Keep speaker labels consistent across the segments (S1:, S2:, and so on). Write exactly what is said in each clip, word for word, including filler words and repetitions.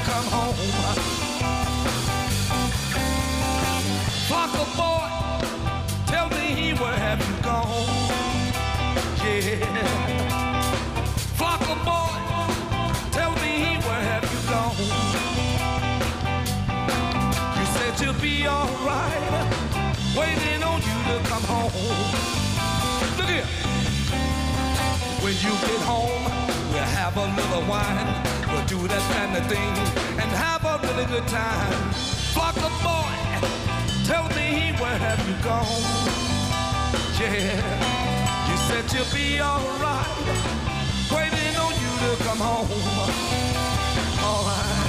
S1: come home. Flock of boy, tell me where have you gone? Yeah. Flock of boy, tell me where have you gone? You said you'll be alright, waiting on you to come home. Look here. When you get home, we'll have a little wine. We'll do that family thing and have a really good time. Flock of boy, tell me where have you gone? Yeah, you said you'll be alright, waiting on you to come home. Alright.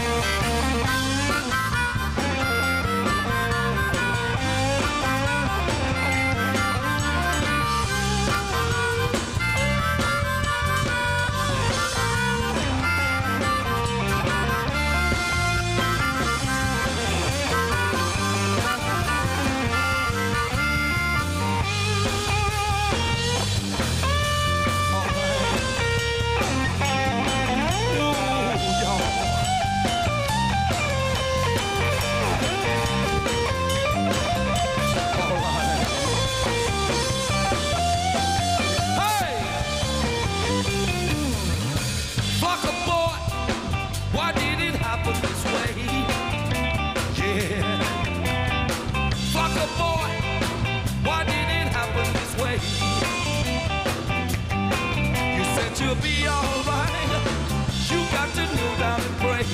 S1: You'll be alright. You got to kneel down and pray.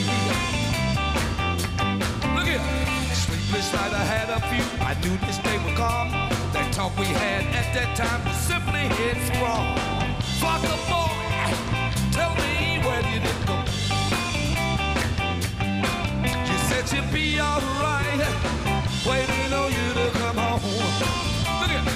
S1: Look here. Sleepless night, I had a few. I knew this day would come. That talk we had at that time was simply headstrong. Fuck a boy, tell me where did it go? You said you'd be alright, waiting on you to come home. Look here.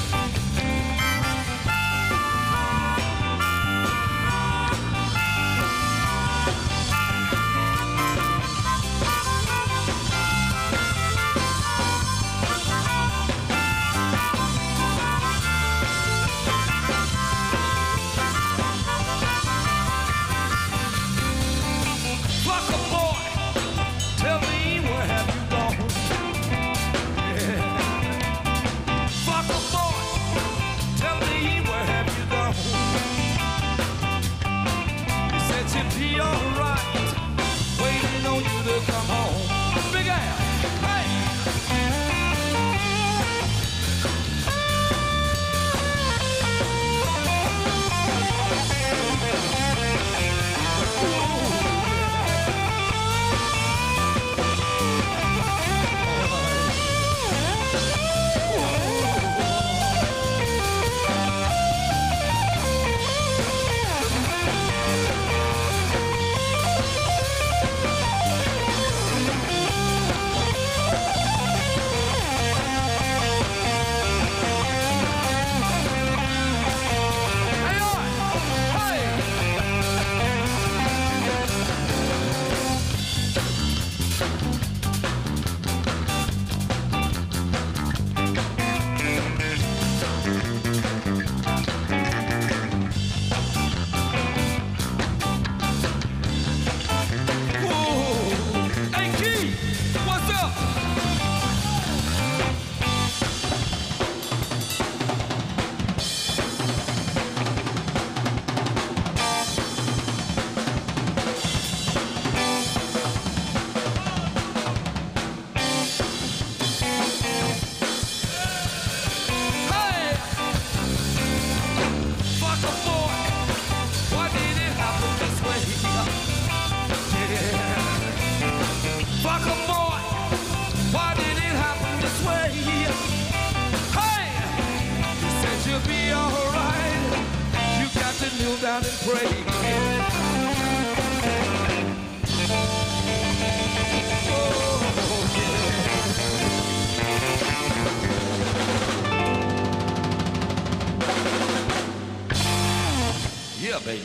S1: Down and pray. Oh, yeah. Yeah, baby.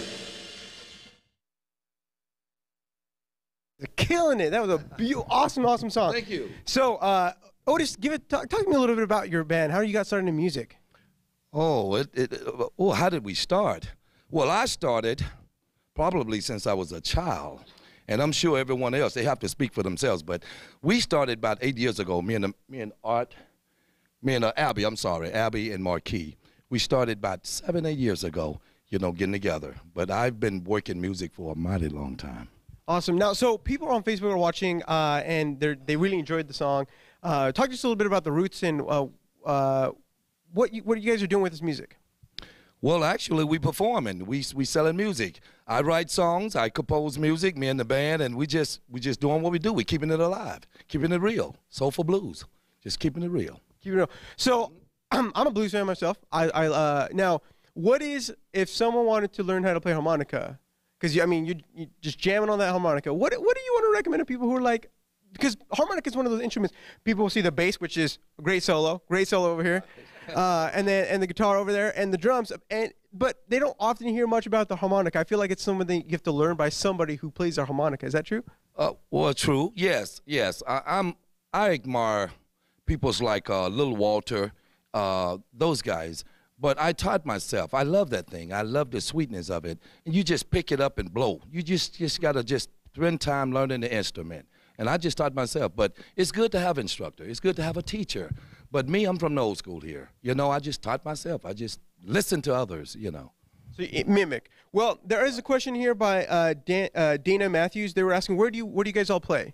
S2: They're killing it. That was a beautiful, awesome, awesome song.
S1: Thank you.
S2: So, uh, Otis, give it. Talk, talk to me a little bit about your band. How you got started in music?
S1: Oh, it, it, oh, how did we start? Well, I started probably since I was a child. And I'm sure everyone else, they have to speak for themselves. But we started about eight years ago, me and, the, me and Art, me and uh, Abby, I'm sorry, Abby and Marquis. We started about seven, eight years ago, you know, getting together. But I've been working music for a mighty long time.
S2: Awesome. Now, so people on Facebook are watching, uh, and they they really enjoyed the song. Uh, talk to us a little bit about the roots and uh, uh, what you, what you guys are doing with this music.
S1: Well, actually, we performing. We we selling music. I write songs. I compose music. Me and the band, and we just we just doing what we do. We keeping it alive, keeping it real. Soulful blues, just keeping it real.
S2: Keep it real. So, I'm a blues fan myself. I I uh, now, what is if someone wanted to learn how to play harmonica? Because, I mean, you're, you're just jamming on that harmonica. What, what do you want to recommend to people who are like, because harmonica is one of those instruments, people will see the bass, which is a great solo, great solo over here, uh, and then and the guitar over there, and the drums, and but they don't often hear much about the harmonica. I feel like it's something you have to learn by somebody who plays the harmonica. Is that true?
S1: Uh, well, true. Yes, yes. I, I'm. I admire people's like uh, Little Walter, uh, those guys. But I taught myself. I love that thing. I love the sweetness of it. And you just pick it up and blow. You just just gotta just spend time learning the instrument. And I just taught myself. But it's good to have an instructor. It's good to have a teacher. But me, I'm from the old school here. You know, I just taught myself. I just listen to others. You know.
S2: So you mimic. Well, there is a question here by uh, Dan, uh, Dana Matthews. They were asking, where do you where do you guys all play?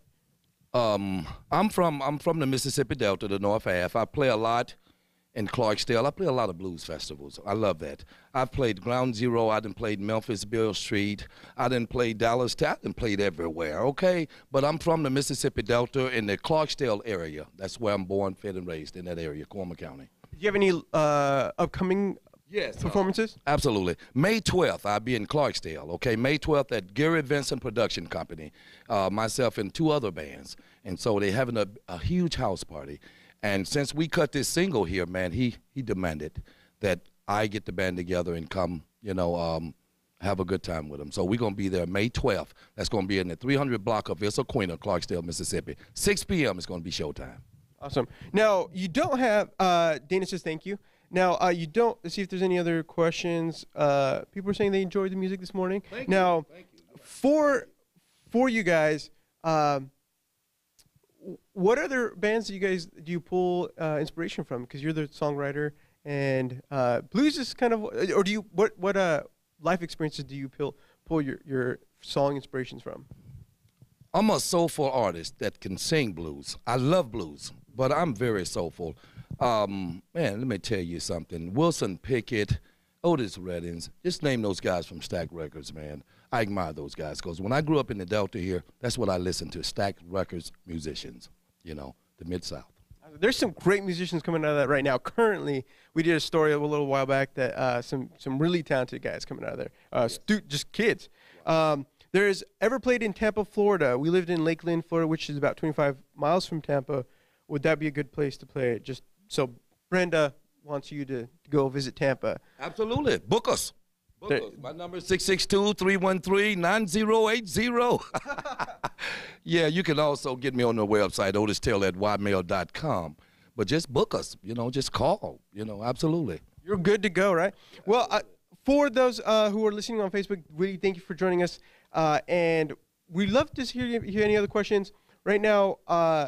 S1: Um, I'm from I'm from the Mississippi Delta, the North Half. I play a lot in Clarksdale. I play a lot of blues festivals. I love that. I've played Ground Zero. I done played Memphis Beale Street. I done played Dallas. I done played everywhere, okay? But I'm from the Mississippi Delta in the Clarksdale area. That's where I'm born, fed, and raised, in that area, Cuyahoga County.
S2: Do you have any uh, upcoming
S1: yes,
S2: performances?
S1: Uh, absolutely. May twelfth, I'll be in Clarksdale, okay? May twelfth at Gary Vincent Production Company, uh, myself and two other bands. And so they're having a, a huge house party. And since we cut this single here, man, he he demanded that I get the band together and come, you know, um, have a good time with him. So we're going to be there May twelfth. That's going to be in the three hundred block of Issaquah, Clarksdale, Mississippi. six p m is going to be showtime.
S2: Awesome. Now, you don't have, uh, Dana says thank you. Now, uh, you don't, let's see if there's any other questions. Uh, people are saying they enjoyed the music this morning.
S1: Thank
S2: now,
S1: you. Thank you.
S2: for, for you guys, um, what other bands do you guys do you pull uh, inspiration from? Because you're the songwriter, and uh, blues is kind of, or do you what what uh life experiences do you pull pull your your song inspirations from?
S1: I'm a soulful artist that can sing blues. I love blues, but I'm very soulful. Um, man, let me tell you something. Wilson Pickett, Otis Reddings, just name those guys from Stax Records, man. I admire those guys because when I grew up in the Delta here, that's what I listened to, Stax Records musicians, you know, the Mid-South.
S2: There's some great musicians coming out of that right now. Currently, we did a story a little while back that uh, some some really talented guys coming out of there, uh, stu just kids. Um, there's ever played in Tampa, Florida. We lived in Lakeland, Florida, which is about twenty-five miles from Tampa. Would that be a good place to play it? Just so Brenda wants you to, to go visit Tampa.
S1: Absolutely. Book us. Book us. My number is six six two, three one three, nine zero eight zero. Yeah, you can also get me on the website, otis taylor at y mail dot com. But just book us, you know, just call, you know, absolutely.
S2: You're good to go, right? Well, uh, for those uh, who are listening on Facebook, really thank you for joining us. Uh, and we'd love to hear, hear any other questions. Right now, uh,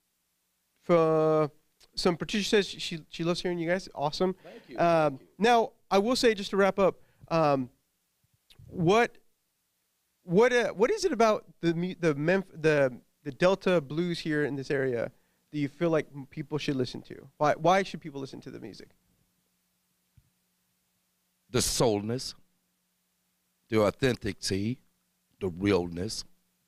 S2: for some Patricia says she she loves hearing you guys. Awesome.
S1: Thank you.
S2: Um,
S1: Thank you.
S2: Now, I will say, just to wrap up, um, what what uh, what is it about the mu- the Memf- the the Delta blues here in this area that you feel like m- people should listen to? Why why should people listen to the music?
S1: The soulness, the authenticity, the realness.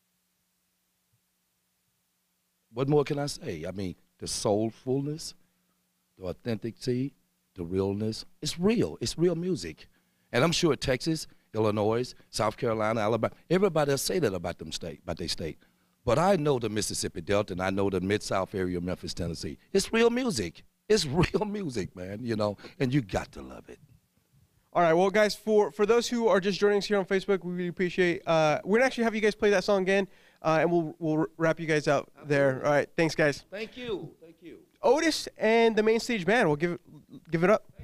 S1: What more can I say? I mean, the soulfulness, the authenticity, the realness. It's real. It's real music. And I'm sure Texas, Illinois, South Carolina, Alabama, everybody will say that about them state, about their state. But I know the Mississippi Delta, and I know the Mid-South area of Memphis, Tennessee. It's real music. It's real music, man, you know, and you got to love it.
S2: All right, well, guys, for, for those who are just joining us here on Facebook, we really appreciate. Uh, we're gonna actually have you guys play that song again, uh, and we'll we'll wrap you guys out there. All right, thanks, guys.
S1: Thank you. Thank you.
S2: Otis and the Main Stage Band. We'll give it, give it up.